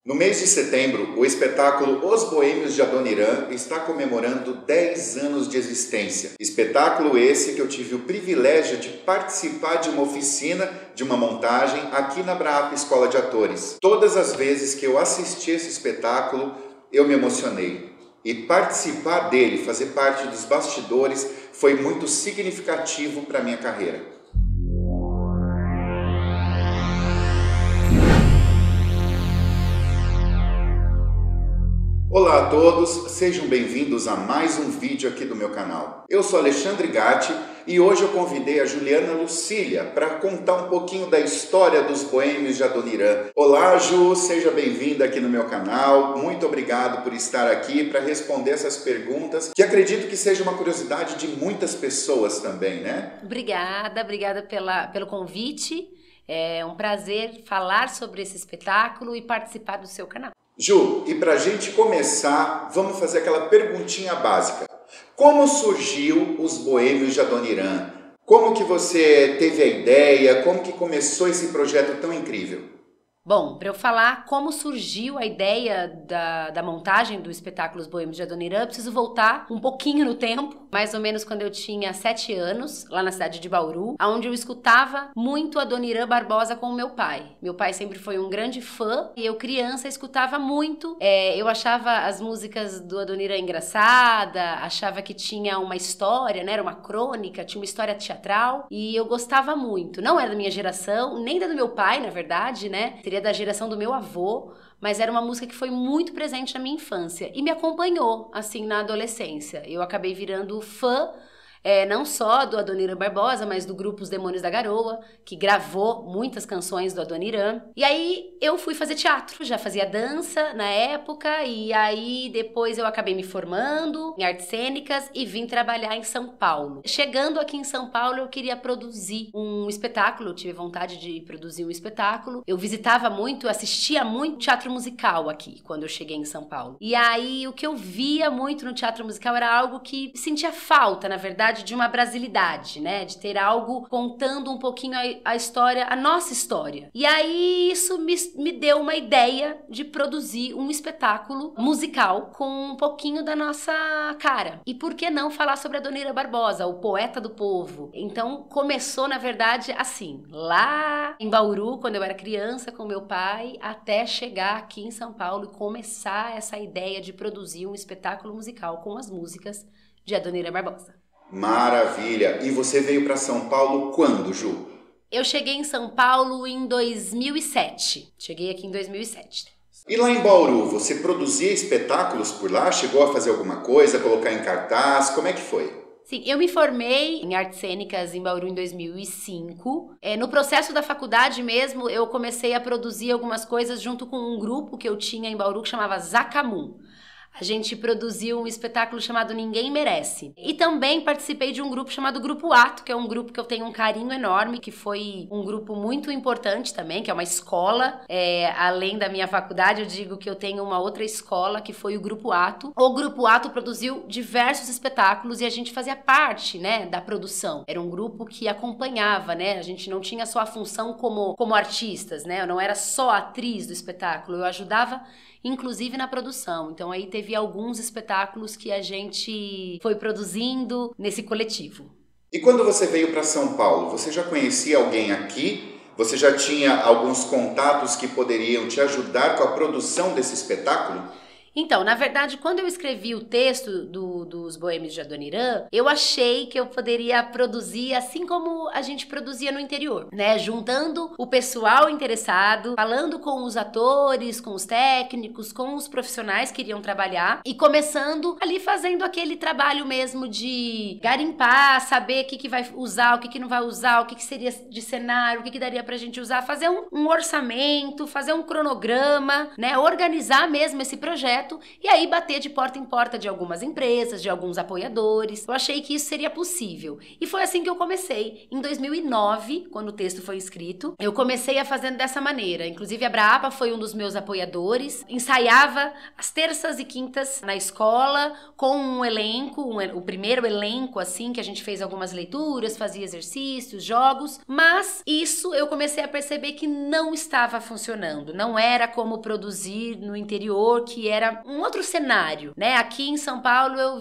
No mês de setembro, o espetáculo Os Boêmios de Adoniran está comemorando 10 anos de existência. Espetáculo esse que eu tive o privilégio de participar de uma oficina, de uma montagem aqui na Brap Escola de Atores. Todas as vezes que eu assisti esse espetáculo, eu me emocionei. E participar dele, fazer parte dos bastidores, foi muito significativo para a minha carreira. Olá a todos, sejam bem-vindos a mais um vídeo aqui do meu canal. Eu sou Alexandre Gatti e hoje eu convidei a Juliana Lucília para contar um pouquinho da história dos Boêmios de Adoniran. Olá Ju, seja bem-vinda aqui no meu canal, muito obrigado por estar aqui para responder essas perguntas, que acredito que seja uma curiosidade de muitas pessoas também, né? Obrigada pelo convite, é um prazer falar sobre esse espetáculo e participar do seu canal. Ju, e para a gente começar, vamos fazer aquela perguntinha básica. Como surgiu os Boêmios de Adoniran? Como que você teve a ideia? Como que começou esse projeto tão incrível? Bom, para eu falar como surgiu a ideia da montagem do espetáculo Os Boêmios de Adoniran, eu preciso voltar um pouquinho no tempo, mais ou menos quando eu tinha 7 anos, lá na cidade de Bauru, onde eu escutava muito Adoniran Barbosa com o meu pai. Meu pai sempre foi um grande fã e eu, criança, escutava muito. Eu achava as músicas do Adoniran engraçada, achava que tinha uma história, né? Era uma crônica, tinha uma história teatral e eu gostava muito. Não era da minha geração, nem da do meu pai, na verdade, né? Seria da geração do meu avô, mas era uma música que foi muito presente na minha infância e me acompanhou, assim, na adolescência. Eu acabei virando fã, não só do Adoniran Barbosa, mas do grupo Os Demônios da Garoa, que gravou muitas canções do Adoniran. E aí eu fui fazer teatro, já fazia dança na época, e aí depois eu acabei me formando em artes cênicas e vim trabalhar em São Paulo. Chegando aqui em São Paulo, eu queria produzir um espetáculo, eu tive vontade de produzir um espetáculo. Eu visitava muito, assistia muito teatro musical aqui, quando eu cheguei em São Paulo. E aí o que eu via muito no teatro musical era algo que sentia falta, na verdade, de uma brasilidade, né? De ter algo contando um pouquinho a história, a nossa história. E aí isso me deu uma ideia de produzir um espetáculo musical com um pouquinho da nossa cara. E por que não falar sobre Adoniran Barbosa, o poeta do povo? Então começou, na verdade, assim, lá em Bauru, quando eu era criança, com meu pai, até chegar aqui em São Paulo e começar essa ideia de produzir um espetáculo musical com as músicas de Adoniran Barbosa. Maravilha! E você veio para São Paulo quando, Ju? Eu cheguei em São Paulo em 2007. Cheguei aqui em 2007. E lá em Bauru, você produzia espetáculos por lá? Chegou a fazer alguma coisa, colocar em cartaz? Como é que foi? Sim, eu me formei em artes cênicas em Bauru em 2005. No processo da faculdade mesmo, eu comecei a produzir algumas coisas junto com um grupo que eu tinha em Bauru que chamava Zacamum. A gente produziu um espetáculo chamado Ninguém Merece. E também participei de um grupo chamado Grupo Ato, que é um grupo que eu tenho um carinho enorme, que foi um grupo muito importante também, que é uma escola. Além da minha faculdade, eu digo que eu tenho uma outra escola, que foi o Grupo Ato. O Grupo Ato produziu diversos espetáculos e a gente fazia parte, né, da produção. Era um grupo que acompanhava, né? A gente não tinha só a função como artistas, né? Eu não era só atriz do espetáculo, eu ajudava inclusive na produção. Então aí teve alguns espetáculos que a gente foi produzindo nesse coletivo. E quando você veio para São Paulo, você já conhecia alguém aqui? Você já tinha alguns contatos que poderiam te ajudar com a produção desse espetáculo? Então, na verdade, quando eu escrevi o texto dos Boêmios de Adoniran, eu achei que eu poderia produzir assim como a gente produzia no interior, né? Juntando o pessoal interessado, falando com os atores, com os técnicos, com os profissionais que iriam trabalhar e começando ali fazendo aquele trabalho mesmo de garimpar, saber o que vai usar, o que não vai usar, o que seria de cenário, o que daria pra gente usar, fazer um orçamento, fazer um cronograma, né? Organizar mesmo esse projeto projeto e aí bater de porta em porta de algumas empresas, de alguns apoiadores. Eu achei que isso seria possível. E foi assim que eu comecei. Em 2009, quando o texto foi escrito, eu comecei a fazendo dessa maneira. Inclusive, a Brapa foi um dos meus apoiadores. Ensaiava às terças e quintas na escola com um elenco, o primeiro elenco, assim, que a gente fez algumas leituras, fazia exercícios, jogos. Mas isso eu comecei a perceber que não estava funcionando. Não era como produzir no interior, que era um outro cenário, né? Aqui em São Paulo eu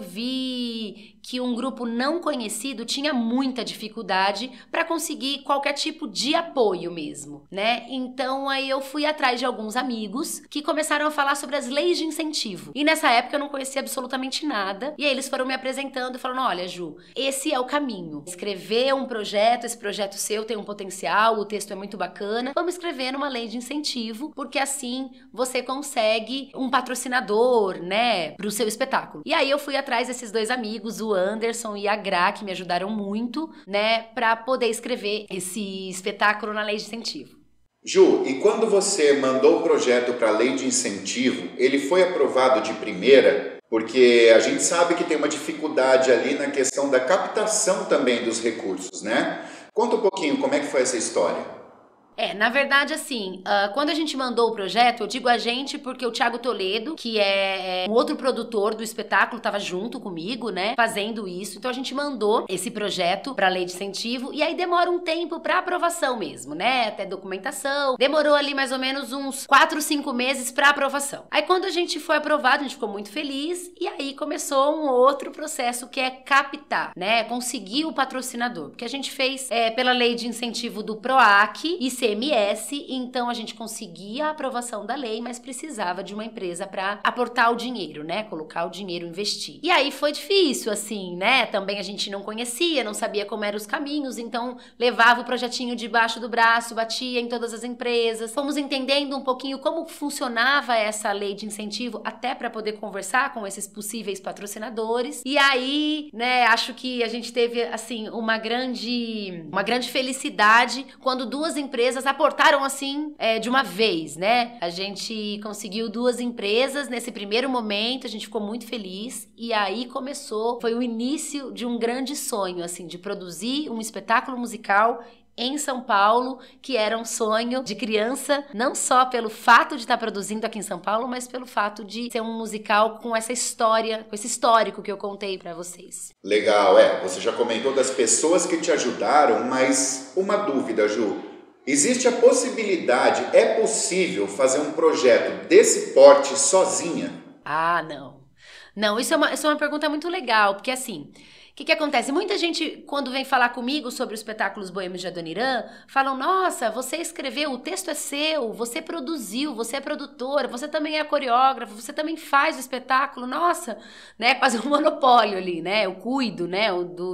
vi que um grupo não conhecido tinha muita dificuldade para conseguir qualquer tipo de apoio mesmo, né? Então aí eu fui atrás de alguns amigos que começaram a falar sobre as leis de incentivo. E nessa época eu não conhecia absolutamente nada. E aí eles foram me apresentando e falando: olha, Ju, esse é o caminho. Escrever um projeto, esse projeto seu tem um potencial, o texto é muito bacana. Vamos escrever numa lei de incentivo, porque assim você consegue um patrocinador, né, pro seu espetáculo. E aí eu fui atrás desses dois amigos, o Anderson e a Gra, que me ajudaram muito, né, para poder escrever esse espetáculo na lei de incentivo. Ju, e quando você mandou o projeto para a lei de incentivo, ele foi aprovado de primeira? Porque a gente sabe que tem uma dificuldade ali na questão da captação também dos recursos, né? Conta um pouquinho como é que foi essa história. Na verdade, assim, quando a gente mandou o projeto, eu digo a gente porque o Thiago Toledo, que é um outro produtor do espetáculo, estava junto comigo, né, fazendo isso. Então a gente mandou esse projeto para a lei de incentivo e aí demora um tempo para aprovação mesmo, né, até documentação. Demorou ali mais ou menos uns 4, 5 meses para aprovação. Aí quando a gente foi aprovado, a gente ficou muito feliz e aí começou um outro processo que é captar, né, conseguir o patrocinador. Porque a gente fez pela lei de incentivo do PROAC e ICMS, então a gente conseguia a aprovação da lei, mas precisava de uma empresa para aportar o dinheiro, né? Colocar o dinheiro, investir. E aí foi difícil, assim, né? Também a gente não conhecia, não sabia como eram os caminhos, então levava o projetinho debaixo do braço, batia em todas as empresas. Fomos entendendo um pouquinho como funcionava essa lei de incentivo, até para poder conversar com esses possíveis patrocinadores. E aí, né, acho que a gente teve, assim, uma grande felicidade quando duas empresas aportaram assim de uma vez, né? A gente conseguiu 2 empresas nesse primeiro momento, a gente ficou muito feliz e aí foi o início de um grande sonho, assim, de produzir um espetáculo musical em São Paulo, que era um sonho de criança, não só pelo fato de estar produzindo aqui em São Paulo, mas pelo fato de ser um musical com essa história, com esse histórico que eu contei pra vocês. Legal, você já comentou das pessoas que te ajudaram, mas uma dúvida, Ju. Existe a possibilidade, é possível fazer um projeto desse porte sozinha? Ah, não. Não, isso é uma pergunta muito legal, porque assim, o que acontece? Muita gente, quando vem falar comigo sobre os espetáculos boêmios de Adoniran, falam: nossa, você escreveu, o texto é seu, você produziu, você é produtora, você também é coreógrafo, você também faz o espetáculo, nossa, né? Quase um monopólio ali, né? Eu cuido, né?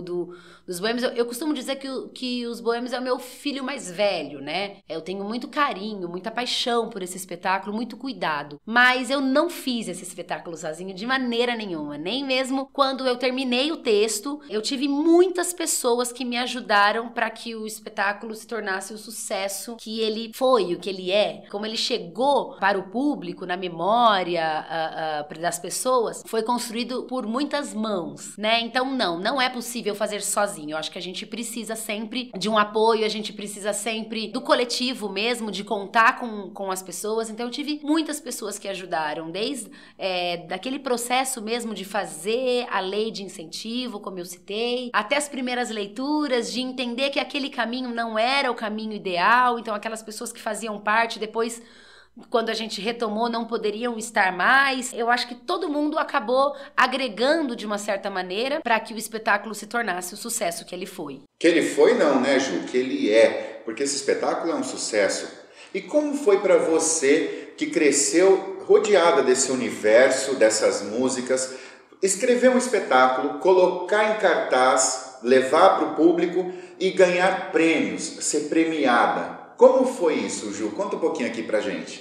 Dos boêmios. Eu costumo dizer que os boêmios é o meu filho mais velho, né? Eu tenho muito carinho, muita paixão por esse espetáculo, muito cuidado. Mas eu não fiz esse espetáculo sozinho de maneira nenhuma, nem mesmo quando eu terminei o texto. Eu tive muitas pessoas que me ajudaram para que o espetáculo se tornasse o sucesso que ele foi, o que ele é. Como ele chegou para o público, na memória das pessoas, foi construído por muitas mãos, né? Então não é possível fazer sozinho. Eu acho que a gente precisa sempre de um apoio, a gente precisa sempre do coletivo mesmo, de contar com as pessoas. Então eu tive muitas pessoas que ajudaram, desde daquele processo mesmo de fazer a lei de incentivo, como eu citei, até as primeiras leituras, de entender que aquele caminho não era o caminho ideal, então aquelas pessoas que faziam parte depois, quando a gente retomou, não poderiam estar mais. Eu acho que todo mundo acabou agregando de uma certa maneira para que o espetáculo se tornasse o sucesso que ele foi. Que ele foi não, né, Ju? Que ele é, porque esse espetáculo é um sucesso. E como foi para você que cresceu rodeada desse universo, dessas músicas, escrever um espetáculo, colocar em cartaz, levar para o público e ganhar prêmios, ser premiada? Como foi isso, Ju? Conta um pouquinho aqui pra gente.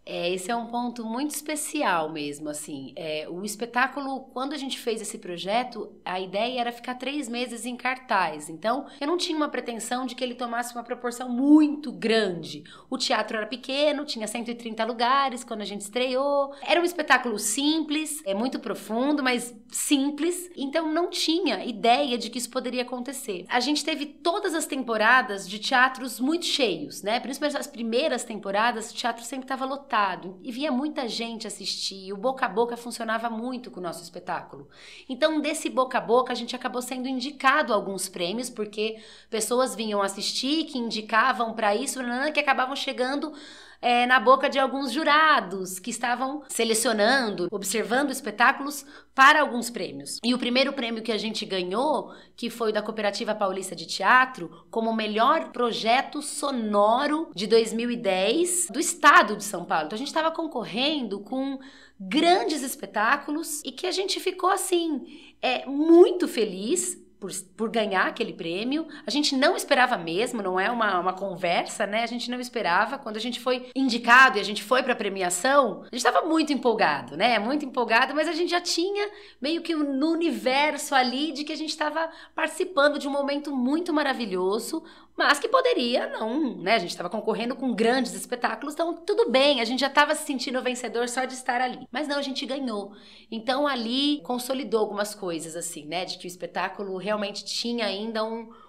Esse é um ponto muito especial mesmo, assim. O espetáculo, quando a gente fez esse projeto, a ideia era ficar 3 meses em cartaz. Então, eu não tinha uma pretensão de que ele tomasse uma proporção muito grande. O teatro era pequeno, tinha 130 lugares quando a gente estreou. Era um espetáculo simples, muito profundo, mas simples. Então, não tinha ideia de que isso poderia acontecer. A gente teve todas as temporadas de teatros muito cheios, né? Principalmente as primeiras temporadas, o teatro sempre estava lotado. E via muita gente assistir, o boca a boca funcionava muito com o nosso espetáculo. Então, desse boca a boca, a gente acabou sendo indicado a alguns prêmios, porque pessoas vinham assistir, que indicavam para isso, que acabavam chegando na boca de alguns jurados que estavam selecionando, observando espetáculos para alguns prêmios. E o primeiro prêmio que a gente ganhou, que foi da Cooperativa Paulista de Teatro, como melhor projeto sonoro de 2010 do estado de São Paulo. Então a gente estava concorrendo com grandes espetáculos e que a gente ficou assim, muito feliz por ganhar aquele prêmio. A gente não esperava mesmo, não é uma conversa, né? A gente não esperava. Quando a gente foi indicado e a gente foi pra premiação, a gente estava muito empolgado, né? Muito empolgado, mas a gente já tinha meio que no universo ali de que a gente estava participando de um momento muito maravilhoso, mas que poderia não, né? A gente estava concorrendo com grandes espetáculos, então tudo bem, a gente já estava se sentindo vencedor só de estar ali. Mas não, a gente ganhou. Então ali consolidou algumas coisas, assim, né? De que o espetáculo realmente tinha ainda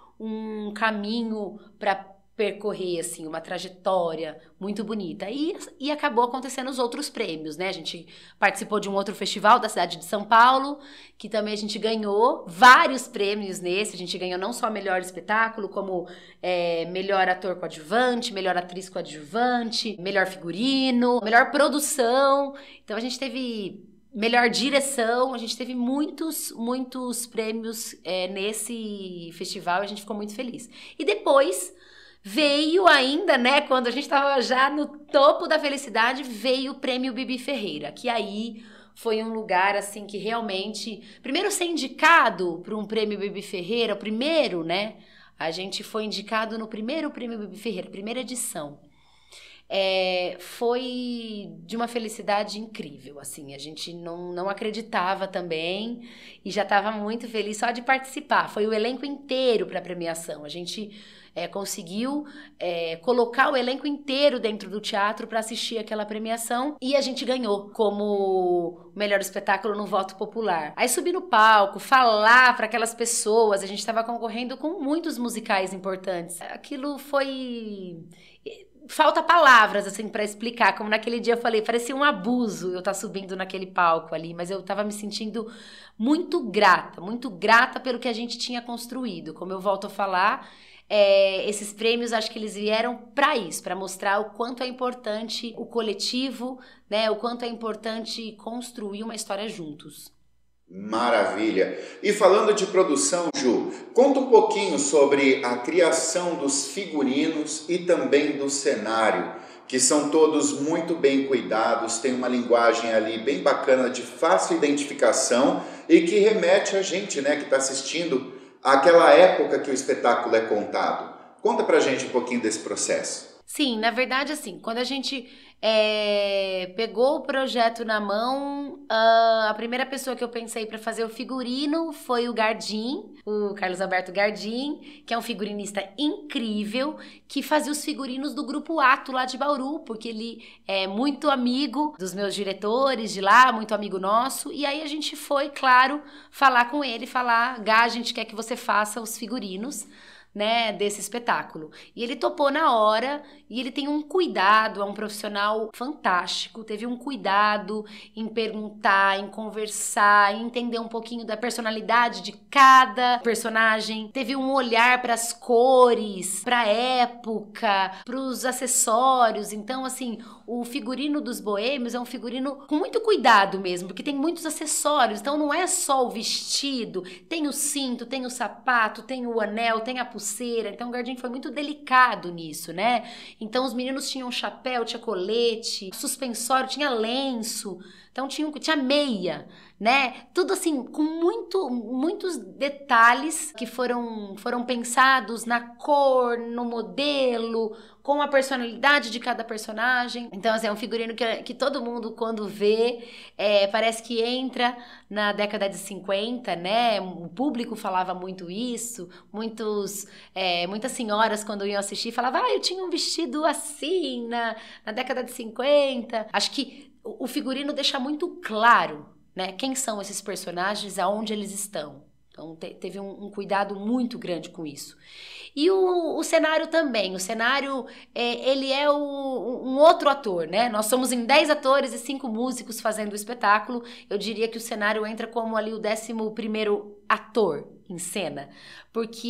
um caminho para percorrer, assim, uma trajetória muito bonita. E acabou acontecendo os outros prêmios, né? A gente participou de um outro festival da cidade de São Paulo, que também a gente ganhou vários prêmios nesse. A gente ganhou não só melhor espetáculo, como melhor ator coadjuvante, melhor atriz coadjuvante, melhor figurino, melhor produção. Então a gente teve melhor direção, a gente teve muitos prêmios nesse festival e a gente ficou muito feliz. E depois veio ainda, né, quando a gente estava já no topo da felicidade, veio o Prêmio Bibi Ferreira, que aí foi um lugar, assim, que realmente... Primeiro ser indicado para um Prêmio Bibi Ferreira, o primeiro, né, a gente foi indicado no primeiro Prêmio Bibi Ferreira, primeira edição. Foi de uma felicidade incrível, assim, a gente não acreditava também e já estava muito feliz só de participar. Foi o elenco inteiro para a premiação, a gente conseguiu colocar o elenco inteiro dentro do teatro para assistir aquela premiação e a gente ganhou como melhor espetáculo no voto popular. Aí subir no palco, falar para aquelas pessoas, a gente estava concorrendo com muitos musicais importantes. Aquilo foi... Falta palavras, assim, pra explicar. Como naquele dia eu falei, parecia um abuso eu estar subindo naquele palco ali, mas eu tava me sentindo muito grata pelo que a gente tinha construído. Como eu volto a falar, esses prêmios, acho que eles vieram para isso, para mostrar o quanto é importante o coletivo, né? O quanto é importante construir uma história juntos. Maravilha! E falando de produção, Ju, conta um pouquinho sobre a criação dos figurinos e também do cenário, que são todos muito bem cuidados, tem uma linguagem ali bem bacana de fácil identificação e que remete a gente, né, que está assistindo àquela época que o espetáculo é contado. Conta pra gente um pouquinho desse processo. Sim, na verdade, assim, quando a gente pegou o projeto na mão, a primeira pessoa que eu pensei para fazer o figurino foi o Gardim, o Carlos Alberto Gardim, que é um figurinista incrível, que fazia os figurinos do Grupo Ato lá de Bauru, porque ele é muito amigo dos meus diretores de lá, muito amigo nosso, e aí a gente foi, claro, falar com ele, Gá, a gente quer que você faça os figurinos, né, desse espetáculo. E ele topou na hora, e ele tem um cuidado, é um profissional fantástico, teve um cuidado em perguntar, em conversar, em entender um pouquinho da personalidade de cada personagem, teve um olhar para as cores, para a época, para os acessórios. Então, assim, o figurino dos Boêmios é um figurino com muito cuidado mesmo, porque tem muitos acessórios, então não é só o vestido, tem o cinto, tem o sapato, tem o anel, tem a pulseira. Então o Gardim foi muito delicado nisso, né? Então os meninos tinham chapéu, tinha colete, suspensório, tinha lenço, então tinha meia, né? Tudo assim, com muitos detalhes que foram pensados na cor, no modelo, com a personalidade de cada personagem. Então, assim, é um figurino que todo mundo, quando vê, parece que entra na década de 50, né? O público falava muito isso, muitas senhoras, quando iam assistir, falavam, eu tinha um vestido assim na década de 50. Acho que o figurino deixa muito claro, né, quem são esses personagens, aonde eles estão. Então, teve um cuidado muito grande com isso. E o cenário também. O cenário, ele é um outro ator, né? Nós somos em 10 atores e 5 músicos fazendo o espetáculo. Eu diria que o cenário entra como ali o 11º ator em cena, porque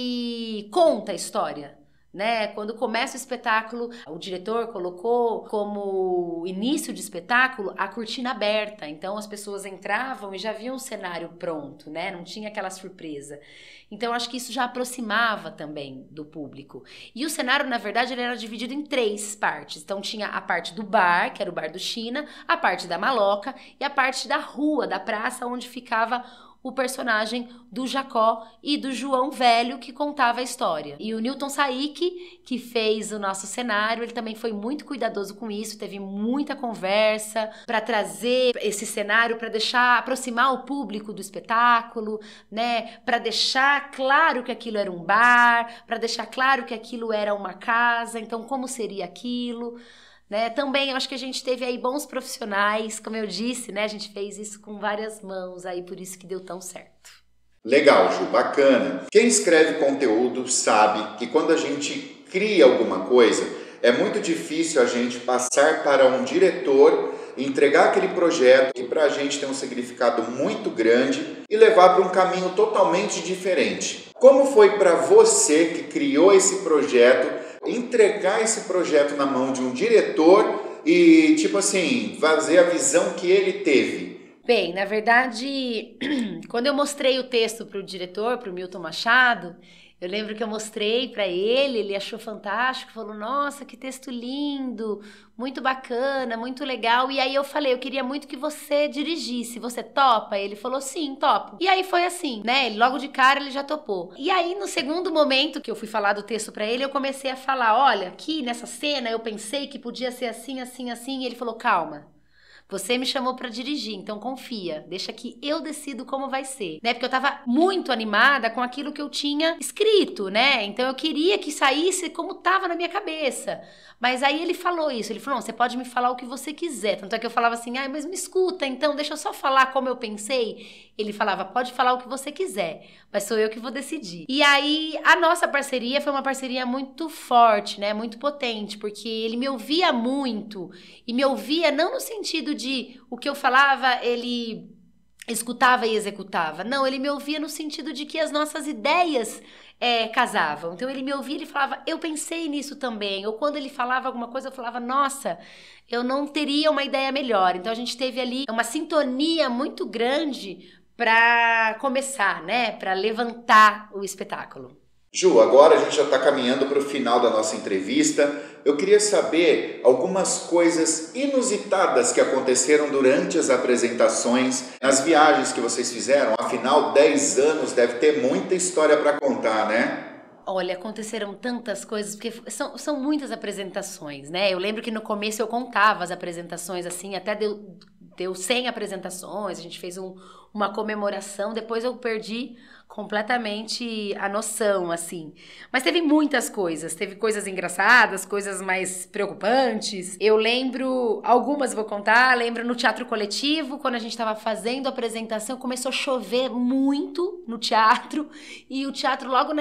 ele conta a história, né? Quando começa o espetáculo, o diretor colocou como início de espetáculo a cortina aberta, então as pessoas entravam e já viam o cenário pronto, né? Não tinha aquela surpresa. Então acho que isso já aproximava também do público. E o cenário, na verdade, ele era dividido em 3 partes. Então tinha a parte do bar, que era o bar do China, a parte da maloca e a parte da rua, da praça, onde ficava o personagem do Jacó e do João Velho, que contava a história. E o Newton Saik, que fez o nosso cenário, ele também foi muito cuidadoso com isso, teve muita conversa para trazer esse cenário, para aproximar o público do espetáculo, né? Para deixar claro que aquilo era um bar, para deixar claro que aquilo era uma casa, então como seria aquilo? Né? Também eu acho que a gente teve aí bons profissionais, como eu disse, né? A gente fez isso com várias mãos, aí por isso que deu tão certo. Legal, Ju, bacana. Quem escreve conteúdo sabe que quando a gente cria alguma coisa, é muito difícil a gente passar para um diretor, entregar aquele projeto que para a gente tem um significado muito grande e levar para um caminho totalmente diferente. Como foi para você que criou esse projeto entregar esse projeto na mão de um diretor e, tipo assim, fazer a visão que ele teve? Bem, na verdade, quando eu mostrei o texto para o diretor, para o Milton Machado, eu lembro que eu mostrei para ele achou fantástico, falou, nossa, que texto lindo, muito bacana, muito legal. E aí eu falei, eu queria muito que você dirigisse, você topa? Ele falou, sim, topo. E aí foi assim, né, logo de cara ele já topou. E aí no segundo momento que eu fui falar do texto para ele, eu comecei a falar, olha, aqui nessa cena eu pensei que podia ser assim, assim, assim. E ele falou, calma. Você me chamou pra dirigir, então confia. Deixa que eu decido como vai ser, né? Porque eu tava muito animada com aquilo que eu tinha escrito, né? Então eu queria que saísse como tava na minha cabeça. Mas aí ele falou isso. Ele falou, não, você pode me falar o que você quiser. Tanto é que eu falava assim, mas me escuta, então deixa eu só falar como eu pensei. Ele falava, pode falar o que você quiser, mas sou eu que vou decidir. E aí a nossa parceria foi uma parceria muito forte, né? Muito potente, porque ele me ouvia muito. E me ouvia não no sentido de o que eu falava, ele escutava e executava. Não, ele me ouvia no sentido de que as nossas ideias casavam. Então ele me ouvia e ele falava, eu pensei nisso também. Ou quando ele falava alguma coisa, eu falava, nossa, eu não teria uma ideia melhor. Então a gente teve ali uma sintonia muito grande para começar, né? Para levantar o espetáculo. Ju, agora a gente já está caminhando para o final da nossa entrevista. Eu queria saber algumas coisas inusitadas que aconteceram durante as apresentações, nas viagens que vocês fizeram. Afinal, 10 anos deve ter muita história para contar, né? Olha, aconteceram tantas coisas, porque são muitas apresentações, né? Eu lembro que no começo eu contava as apresentações, assim, até deu 100 apresentações, a gente fez uma comemoração, depois eu perdi completamente a noção, assim. Mas teve muitas coisas, teve coisas engraçadas, coisas mais preocupantes. Eu lembro, algumas vou contar, lembro no Teatro Coletivo, quando a gente estava fazendo a apresentação, começou a chover muito no teatro, e o teatro logo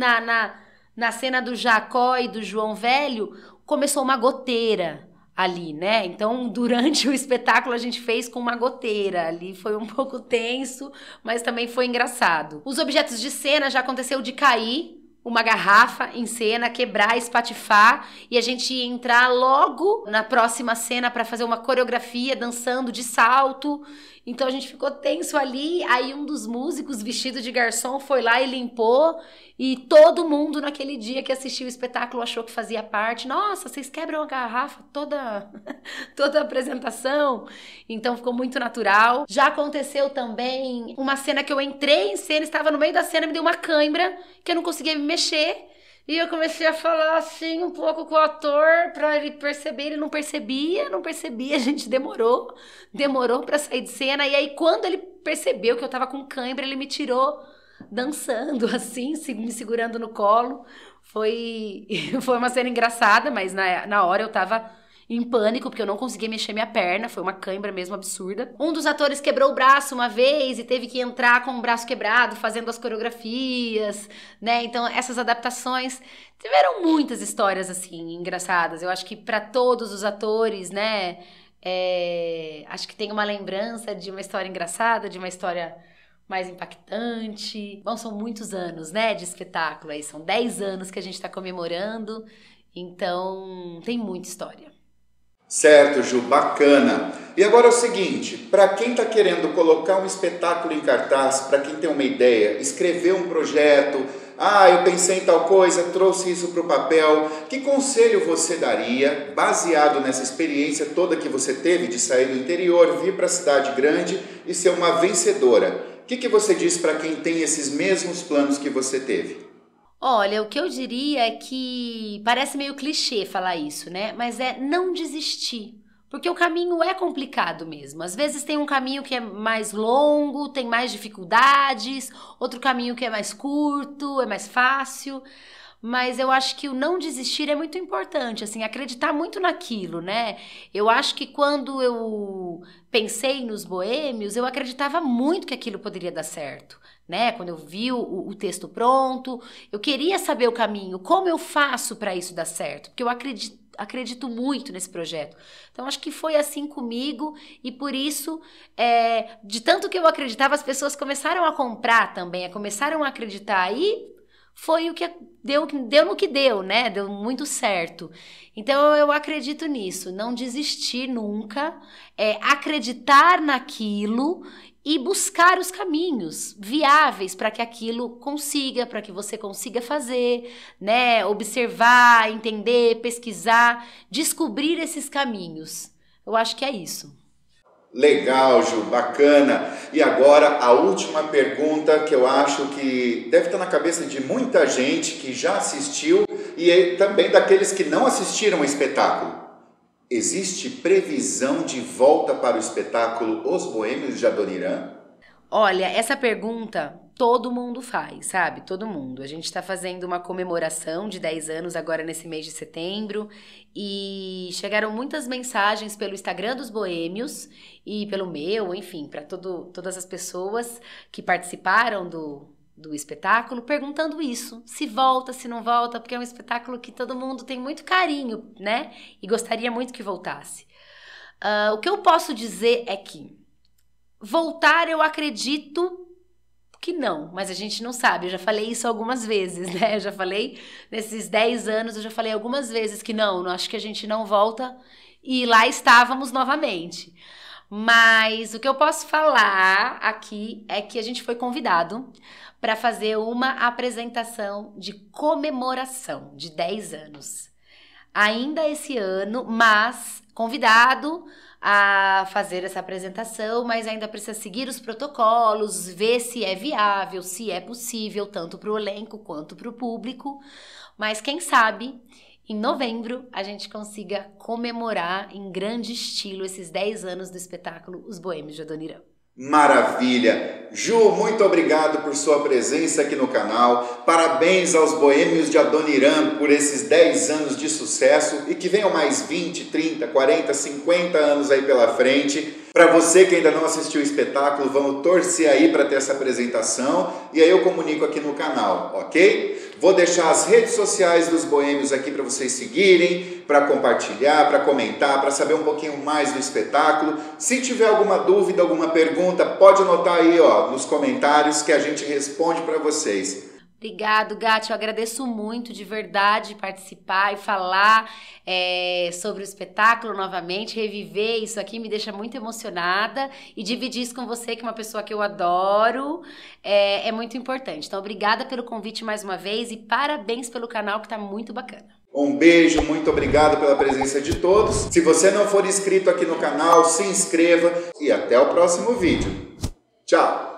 na cena do Jacó e do João Velho, começou uma goteira ali, né? Então, durante o espetáculo a gente fez com uma goteira. Ali foi um pouco tenso, mas também foi engraçado. Os objetos de cena já aconteceu de cair uma garrafa em cena, quebrar, espatifar e a gente entrar logo na próxima cena para fazer uma coreografia dançando de salto. Então a gente ficou tenso ali, aí um dos músicos vestido de garçom foi lá e limpou e todo mundo naquele dia que assistiu o espetáculo achou que fazia parte. Nossa, vocês quebram a garrafa toda a apresentação. Então ficou muito natural. Já aconteceu também uma cena que eu entrei em cena, estava no meio da cena, me deu uma cãibra que eu não conseguia me mexer. E eu comecei a falar assim um pouco com o ator pra ele perceber, ele não percebia, a gente demorou pra sair de cena. E aí quando ele percebeu que eu tava com cãibra, ele me tirou dançando assim, me segurando no colo. Foi, foi uma cena engraçada, mas na hora eu tava em pânico, porque eu não conseguia mexer minha perna, foi uma cãibra mesmo absurda. Um dos atores quebrou o braço uma vez e teve que entrar com o braço quebrado, fazendo as coreografias, né? Então, essas adaptações tiveram muitas histórias, assim, engraçadas. Eu acho que para todos os atores, né? Acho que tem uma lembrança de uma história engraçada, de uma história mais impactante. Bom, são muitos anos, né, de espetáculo aí. São 10 anos que a gente tá comemorando, então tem muita história. Certo, Ju, bacana. E agora é o seguinte, para quem está querendo colocar um espetáculo em cartaz, para quem tem uma ideia, escrever um projeto, eu pensei em tal coisa, trouxe isso para o papel, que conselho você daria, baseado nessa experiência toda que você teve de sair do interior, vir para a cidade grande e ser uma vencedora? O que você diz para quem tem esses mesmos planos que você teve? Olha, o que eu diria é que parece meio clichê falar isso, né? Mas é não desistir. Porque o caminho é complicado mesmo. Às vezes tem um caminho que é mais longo, tem mais dificuldades, outro caminho que é mais curto, é mais fácil. Mas eu acho que o não desistir é muito importante, assim, acreditar muito naquilo, né? Eu acho que quando eu pensei nos Boêmios, eu acreditava muito que aquilo poderia dar certo, né? Quando eu vi o texto pronto, eu queria saber o caminho, como eu faço para isso dar certo, porque eu acredito muito nesse projeto. Então, acho que foi assim comigo e por isso, de tanto que eu acreditava, as pessoas começaram a comprar também, começaram a acreditar e foi o que deu no que deu, né? Deu muito certo. Então, eu acredito nisso, não desistir nunca, acreditar naquilo e buscar os caminhos viáveis para que aquilo para que você consiga fazer, né? Observar, entender, pesquisar, descobrir esses caminhos. Eu acho que é isso. Legal, Ju, bacana. E agora a última pergunta que eu acho que deve estar na cabeça de muita gente que já assistiu e também daqueles que não assistiram ao espetáculo. Existe previsão de volta para o espetáculo Os Boêmios de Adoniran? Olha, essa pergunta todo mundo faz, sabe? Todo mundo. A gente está fazendo uma comemoração de 10 anos agora nesse mês de setembro e chegaram muitas mensagens pelo Instagram dos Boêmios e pelo meu, enfim, para todas as pessoas que participaram do espetáculo, perguntando isso, se volta, se não volta, porque é um espetáculo que todo mundo tem muito carinho, né? E gostaria muito que voltasse. O que eu posso dizer é que voltar, eu acredito que não, mas a gente não sabe. Eu já falei isso algumas vezes, né? Eu já falei, nesses 10 anos, eu já falei algumas vezes que não acho que a gente não volta e lá estávamos novamente. Mas o que eu posso falar aqui é que a gente foi convidado para fazer uma apresentação de comemoração de 10 anos. Ainda esse ano, mas convidado a fazer essa apresentação, mas ainda precisa seguir os protocolos, ver se é viável, se é possível, tanto para o elenco quanto para o público. Mas quem sabe, em novembro, a gente consiga comemorar em grande estilo esses 10 anos do espetáculo Os Boêmios de Adoniran. Maravilha! Ju, muito obrigado por sua presença aqui no canal. Parabéns aos Boêmios de Adoniran por esses 10 anos de sucesso e que venham mais 20, 30, 40, 50 anos aí pela frente. Para você que ainda não assistiu o espetáculo, vamos torcer aí para ter essa apresentação e aí eu comunico aqui no canal, ok? Vou deixar as redes sociais dos Boêmios aqui para vocês seguirem, para compartilhar, para comentar, para saber um pouquinho mais do espetáculo. Se tiver alguma dúvida, alguma pergunta, pode anotar aí nos comentários que a gente responde para vocês. Obrigado, Gatti. Eu agradeço muito, de verdade, participar e falar sobre o espetáculo novamente, reviver isso aqui me deixa muito emocionada e dividir isso com você, que é uma pessoa que eu adoro, é muito importante. Então, obrigada pelo convite mais uma vez e parabéns pelo canal, que está muito bacana. Um beijo, muito obrigado pela presença de todos. Se você não for inscrito aqui no canal, se inscreva e até o próximo vídeo. Tchau!